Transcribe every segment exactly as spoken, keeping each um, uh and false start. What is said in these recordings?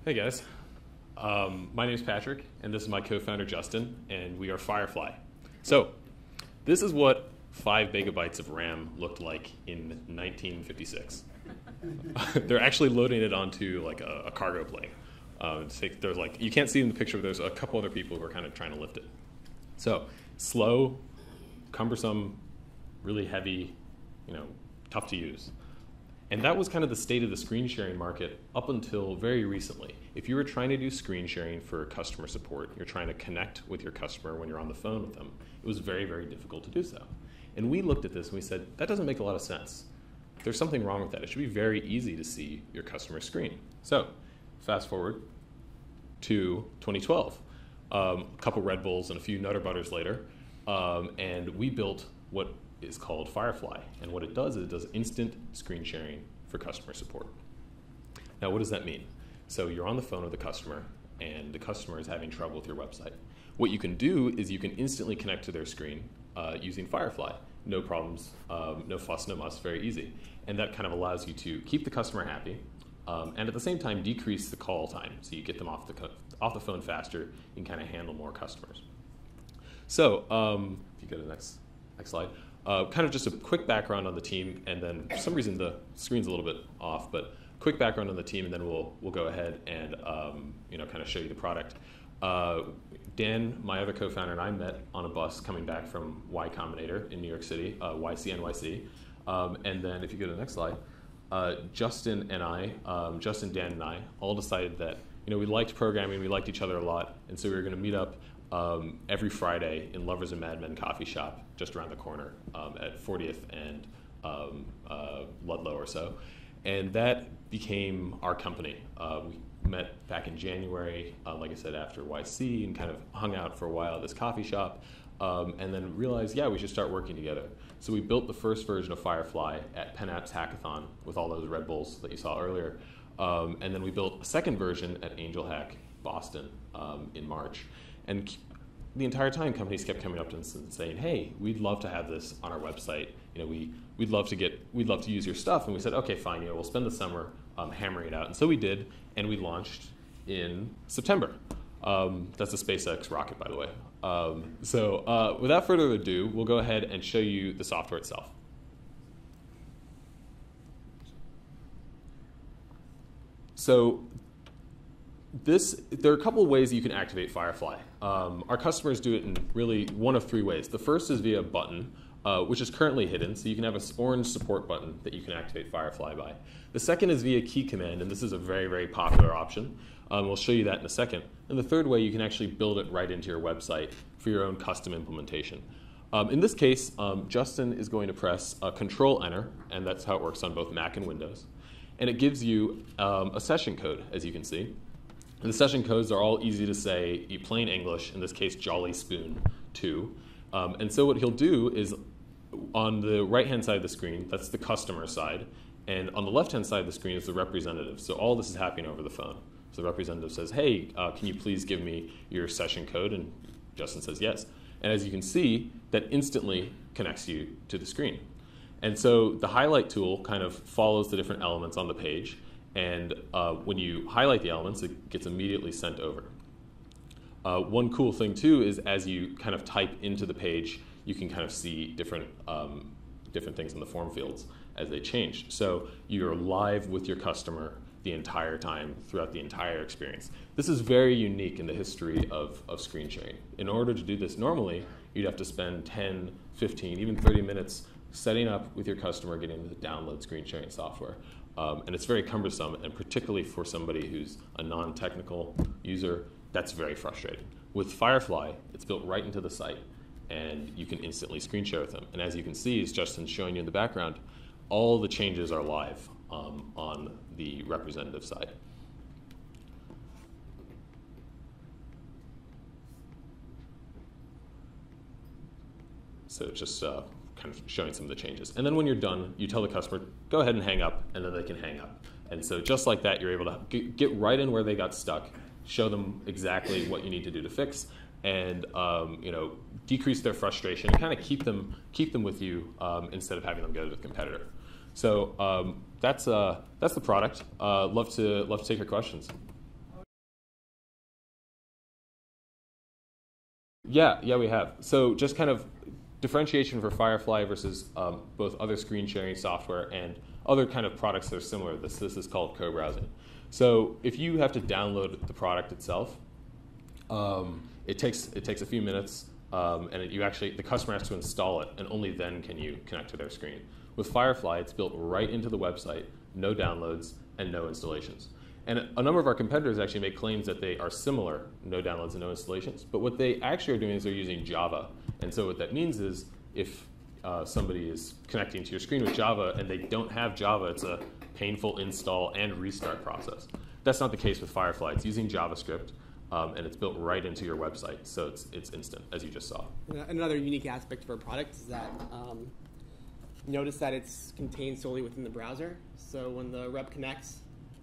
Hey guys, um, my name is Patrick, and this is my co-founder Justin, and we are Firefly. So, this is what five megabytes of RAM looked like in nineteen fifty-six. They're actually loading it onto like a, a cargo plane. Uh, take, there's like you can't see in the picture, but there's a couple other people who are kind of trying to lift it. So, slow, cumbersome, really heavy, you know, tough to use. And that was kind of the state of the screen sharing market up until very recently. If you were trying to do screen sharing for customer support, you're trying to connect with your customer when you're on the phone with them, it was very, very difficult to do so. And we looked at this and we said, that doesn't make a lot of sense. There's something wrong with that. It should be very easy to see your customer screen. So fast forward to twenty twelve. Um, a couple Red Bulls and a few Nutter Butters later, um, and we built what is called Firefly. And what it does is it does instant screen sharing for customer support. Now, what does that mean? So you're on the phone with a customer, and the customer is having trouble with your website. What you can do is you can instantly connect to their screen uh, using Firefly. No problems, um, no fuss, no muss, very easy. And that kind of allows you to keep the customer happy, um, and at the same time decrease the call time, so you get them off the, off the phone faster and kind of handle more customers. So um, if you go to the next, next slide. Uh, kind of just a quick background on the team, and then for some reason the screen's a little bit off, but quick background on the team, and then we'll we'll go ahead and um, you know kind of show you the product. Uh, Dan, my other co-founder, and I met on a bus coming back from Y Combinator in New York City, uh, Y C N Y C, um, and then if you go to the next slide, uh, Justin and I, um, Justin, Dan, and I all decided that you know we liked programming, we liked each other a lot, and so we were going to meet up Um, every Friday in Lovers and Madmen coffee shop just around the corner um, at fortieth and um, uh, Ludlow or so. And that became our company. Uh, we met back in January, uh, like I said, after Y C, and kind of hung out for a while at this coffee shop, um, and then realized, yeah, we should start working together. So we built the first version of Firefly at Penn Apps Hackathon with all those Red Bulls that you saw earlier. Um, and then we built a second version at Angel Hack Boston um, in March. And the entire time, companies kept coming up to us and saying, "Hey, we'd love to have this on our website. You know, we we'd love to get, we'd love to use your stuff." And we said, "Okay, fine. You know, we'll spend the summer um, hammering it out." And so we did, and we launched in September. Um, that's a SpaceX rocket, by the way. Um, so, uh, without further ado, we'll go ahead and show you the software itself. So. This, there are a couple of ways you can activate Firefly. Um, our customers do it in really one of three ways. The first is via a button, uh, which is currently hidden. So you can have an orange support button that you can activate Firefly by. The second is via key command, and this is a very, very popular option. Um, we'll show you that in a second. And the third way, you can actually build it right into your website for your own custom implementation. Um, in this case, um, Justin is going to press uh, Control-Enter, and that's how it works on both Mac and Windows. And it gives you um, a session code, as you can see. And the session codes are all easy to say, in plain English, in this case, Jolly Spoon two. Um, and so what he'll do is, on the right-hand side of the screen, that's the customer side, and on the left-hand side of the screen is the representative. So all this is happening over the phone. So the representative says, "Hey, uh, can you please give me your session code?" And Justin says yes. And as you can see, that instantly connects you to the screen. And so the highlight tool kind of follows the different elements on the page. And uh, when you highlight the elements, it gets immediately sent over. Uh, one cool thing, too, is as you kind of type into the page, you can kind of see different, um, different things in the form fields as they change. So you're live with your customer the entire time, throughout the entire experience. This is very unique in the history of, of screen sharing. In order to do this normally, you'd have to spend ten, fifteen, even thirty minutes setting up with your customer, getting them to download screen sharing software. Um, and it's very cumbersome, and particularly for somebody who's a non-technical user, that's very frustrating. With Firefly, it's built right into the site, and you can instantly screen share with them. And as you can see, as Justin's showing you in the background, all the changes are live um, on the representative side. So just uh, kind of showing some of the changes. And then when you're done, you tell the customer, go ahead and hang up, and then they can hang up. And so just like that, you're able to get right in where they got stuck, show them exactly what you need to do to fix, and um, you know, decrease their frustration, and kind of keep them, keep them with you um, instead of having them go to the competitor. So um, that's, uh, that's the product. Uh, love to, love to take your questions. How Yeah, yeah, we have. So just kind of differentiation for Firefly versus um, both other screen sharing software and other kind of products that are similar. This this is called co-browsing. So if you have to download the product itself, um, it takes it takes a few minutes, um, and it, you actually the customer has to install it, and only then can you connect to their screen. With Firefly, it's built right into the website, no downloads and no installations. And a number of our competitors actually make claims that they are similar, no downloads and no installations. But what they actually are doing is they're using Java. And so what that means is if uh, somebody is connecting to your screen with Java and they don't have Java, it's a painful install and restart process. That's not the case with Firefly. It's using JavaScript, um, and it's built right into your website. So it's, it's instant, as you just saw. Another unique aspect of our product is that um, notice that it's contained solely within the browser. So when the rep connects,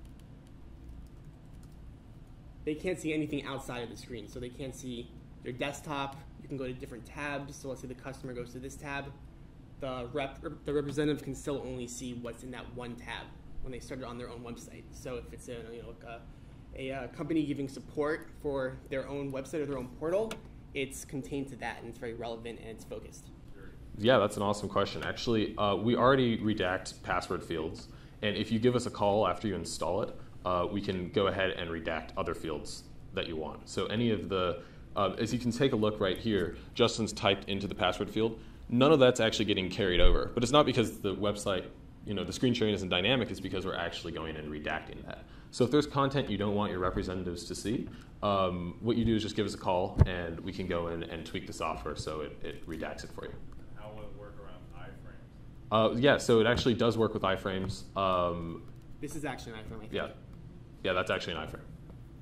they can't see anything outside of the screen. So they can't see their desktop. You can go to different tabs. So let's say the customer goes to this tab. The rep, the representative can still only see what's in that one tab when they start it on their own website. So if it's a, you know, a, a, a company giving support for their own website or their own portal, it's contained to that, and it's very relevant and it's focused. Yeah, that's an awesome question. Actually, uh, we already redact password fields. And if you give us a call after you install it, Uh, we can go ahead and redact other fields that you want. So any of the, uh, as you can take a look right here, Justin's typed into the password field. None of that's actually getting carried over. But it's not because the website, you know, the screen sharing isn't dynamic. It's because we're actually going and redacting that. So if there's content you don't want your representatives to see, um, what you do is just give us a call, and we can go in and tweak the software so it, it redacts it for you. How will it work around iframes? Uh, yeah, so it actually does work with iframes. Um, This is actually an iframe, I think. yeah. Yeah, that's actually an iframe.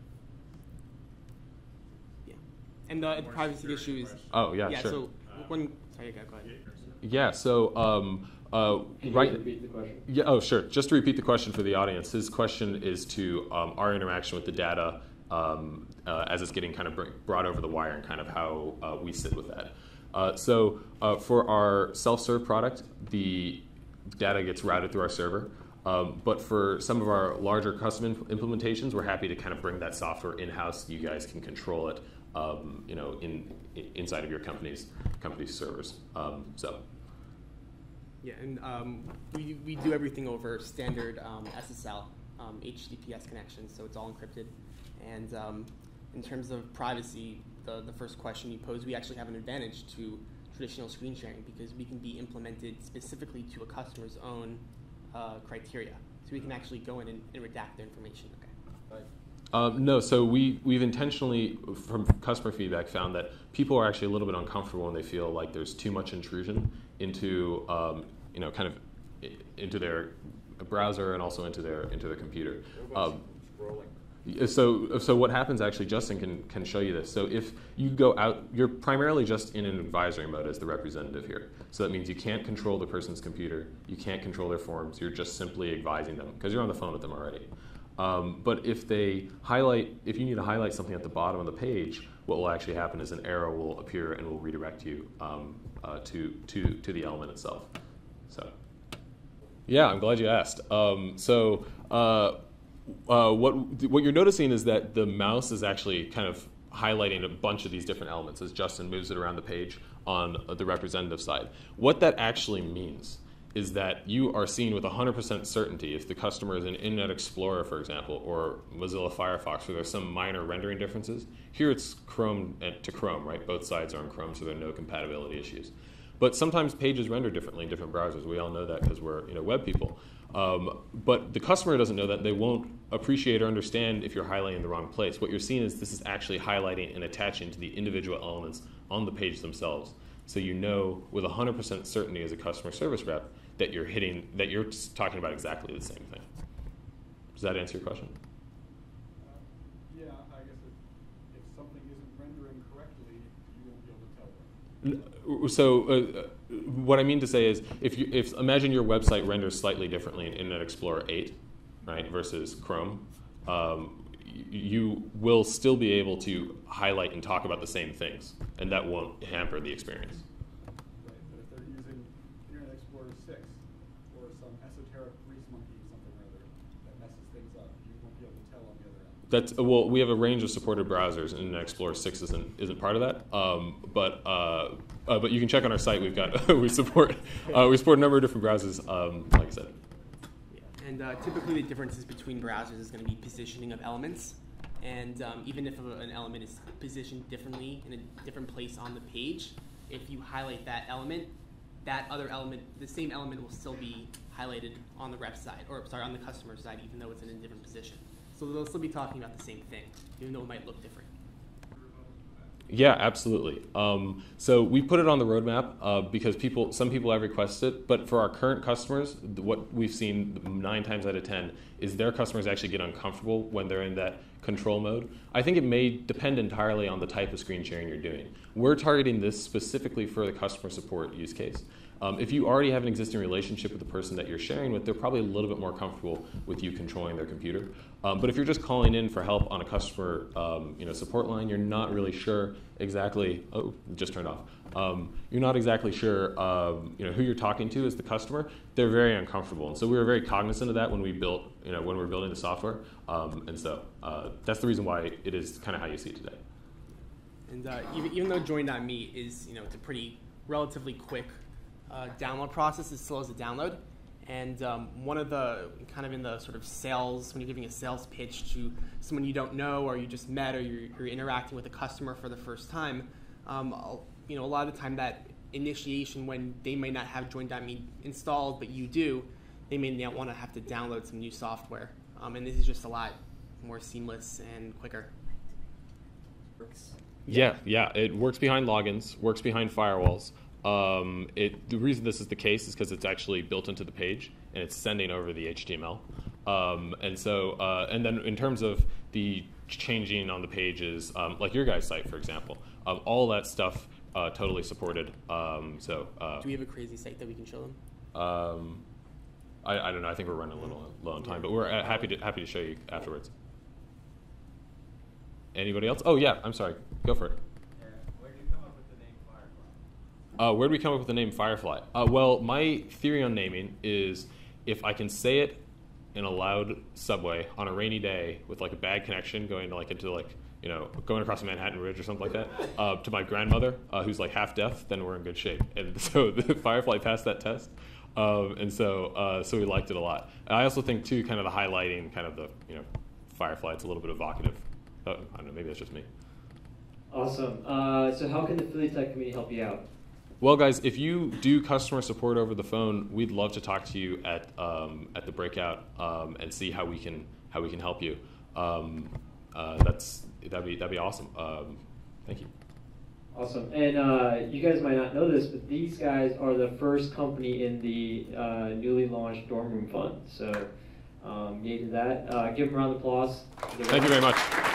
Yeah. And the More privacy security issue is... question. Oh, yeah, yeah, sure. so when... Sorry, go ahead. Yeah, so um, uh, Can right. you repeat the question? Yeah. Oh, sure. Just to repeat the question for the audience, his question is to um, our interaction with the data um, uh, as it's getting kind of br- brought over the wire and kind of how uh, we sit with that. Uh, so uh, for our self-serve product, the data gets routed through our server. Um, but for some of our larger custom imp- implementations, we're happy to kind of bring that software in-house. You guys can control it, um, you know, in, in inside of your company's company's servers. Um, so. Yeah, and um, we, we do everything over standard um, S S L, um, H T T P S connections, so it's all encrypted. And um, in terms of privacy, the, the first question you posed, we actually have an advantage to traditional screen sharing because we can be implemented specifically to a customer's own uh, criteria. So we can actually go in and, and redact their information. Okay. Um, no, so we, we've intentionally, from customer feedback, found that people are actually a little bit uncomfortable when they feel like there's too much intrusion into, um, you know, kind of i- into their browser and also into their into their computer. Um, so, so what happens actually, Justin can, can show you this. So if you go out, you're primarily just in an advisory mode as the representative here. So that means you can't control the person's computer, you can't control their forms, you're just simply advising them because you're on the phone with them already. Um, but if they highlight, if you need to highlight something at the bottom of the page, what will actually happen is an arrow will appear and will redirect you um, uh, to, to, to the element itself. So, yeah, I'm glad you asked. Um, so, uh, uh, what what you're noticing is that the mouse is actually kind of highlighting a bunch of these different elements as Justin moves it around the page on the representative side. What that actually means is that you are seeing with one hundred percent certainty if the customer is in Internet Explorer, for example, or Mozilla Firefox, where there's some minor rendering differences. Here it's Chrome to Chrome, right? Both sides are in Chrome, so there are no compatibility issues. But sometimes pages render differently in different browsers. We all know that because we're you know web people. Um, but the customer doesn't know that. They won't appreciate or understand if you're highlighting the wrong place. What you're seeing is this is actually highlighting and attaching to the individual elements on the page themselves. So you know with one hundred percent certainty as a customer service rep that you're hitting, that you're talking about exactly the same thing. Does that answer your question? Uh, yeah, I guess if, if something isn't rendering correctly, you won't be able to tell them. So uh, what I mean to say is, if you if imagine your website renders slightly differently in Internet Explorer eight, right, versus Chrome, um, you will still be able to highlight and talk about the same things, and that won't hamper the experience. Right, but if they're using Internet Explorer six or some esoteric grease monkey something or other that messes things up, you won't be able to tell on the other end. That's well, we have a range of supported browsers, and Internet Explorer six isn't isn't part of that. Um, but uh, uh, but you can check on our site. We've got we support uh, we support a number of different browsers. Um, like I said. Yeah. And uh, typically, the differences between browsers is going to be positioning of elements, and um, even if an element is positioned differently in a different place on the page, if you highlight that element, that other element, the same element, will still be highlighted on the rep side, or sorry, on the customer side, even though it's in a different position. So they'll still be talking about the same thing, even though it might look different. Yeah, absolutely. Um, so we put it on the roadmap uh, because people, some people have requested it. But for our current customers, what we've seen nine times out of ten is their customers actually get uncomfortable when they're in that control mode. I think it may depend entirely on the type of screen sharing you're doing. We're targeting this specifically for the customer support use case. Um, if you already have an existing relationship with the person that you're sharing with, they're probably a little bit more comfortable with you controlling their computer. Um, but if you're just calling in for help on a customer um, you know, support line, you're not really sure exactly, oh, it just turned off. Um, you're not exactly sure um, you know, who you're talking to as the customer. They're very uncomfortable. And so we were very cognizant of that when we built, you know, when we were building the software. Um, and so uh, that's the reason why it is kind of how you see it today. And uh, even, even though join dot me is, you know, it's a pretty relatively quick Uh, download process, as slow as a download, and um, one of the kind of in the sort of sales, when you're giving a sales pitch to someone you don't know, or you just met, or you're, you're interacting with a customer for the first time, um, you know, a lot of the time that initiation, when they may not have join dot me installed, but you do, they may not want to have to download some new software, um, and this is just a lot more seamless and quicker. Yeah, yeah, it works behind logins, works behind firewalls. Um, it, the reason this is the case is because it's actually built into the page and it's sending over the H T M L. Um, and so, uh, and then in terms of the changing on the pages, um, like your guys' site, for example, um, all that stuff uh, totally supported. Um, so, uh, do we have a crazy site that we can show them? Um, I, I don't know. I think we're running a little low on time, but we're uh, happy to happy to show you afterwards. Anybody else? Oh yeah, I'm sorry. Go for it. Uh, where did we come up with the name Firefly? Uh, well, my theory on naming is if I can say it in a loud subway on a rainy day with like a bad connection going to like into like, you know, going across the Manhattan Bridge or something like that, uh, to my grandmother uh, who's like half deaf, then we're in good shape. And so the Firefly passed that test, um, and so uh, so we liked it a lot. And I also think too, kind of the highlighting, kind of the you know, Firefly. It's a little bit evocative. Oh, I don't know, maybe that's just me. Awesome. Uh, so how can the Philly Tech community help you out? Well, guys, if you do customer support over the phone, we'd love to talk to you at um, at the breakout um, and see how we can how we can help you. Um, uh, that's that'd be that'd be awesome. Um, thank you. Awesome. And uh, you guys might not know this, but these guys are the first company in the uh, newly launched dorm room fund. So, um, yay to that. Uh, give them a round of applause. Thank you very much.